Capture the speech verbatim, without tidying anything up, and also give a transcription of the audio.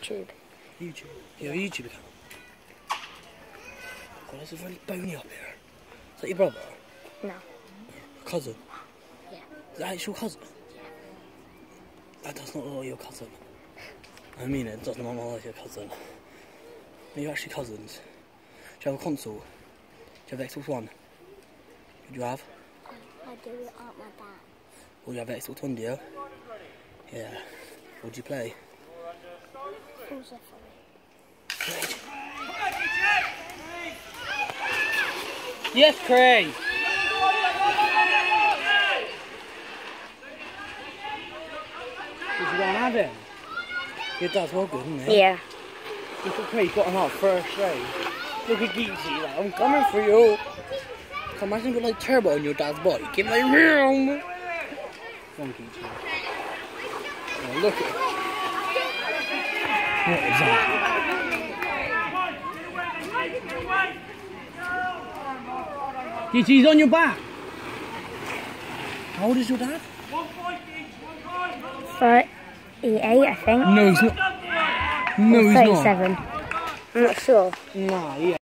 YouTube. YouTube? You're a YouTube account? God, this is really bony up here. Is that your brother? No. Cousin? Yeah. Is that actual cousin? Yeah. That does not look like your cousin. I mean it, does not look like your cousin. Are you actually cousins? Do you have a console? Do you have Xbox One? What do you have? I do it at my dad. Oh, you have Xbox One, do you? Yeah. What do you play? Forza three. Yes, Craig! Did you go and have him? Your dad's well good, isn't he? Yeah. Look at Craig, got him out first straight. Look at Geeksy, like, I'm coming for you. Can you imagine with like turbo on your dad's bike? Give like, meow. Come on, Geeksy. Oh, look at it. What is that? Geeksy, he's on your back. How old is your dad? thirty-eight, I think. No, he's not. No, he's not. thirty-seven. I'm not sure. Nah, yeah.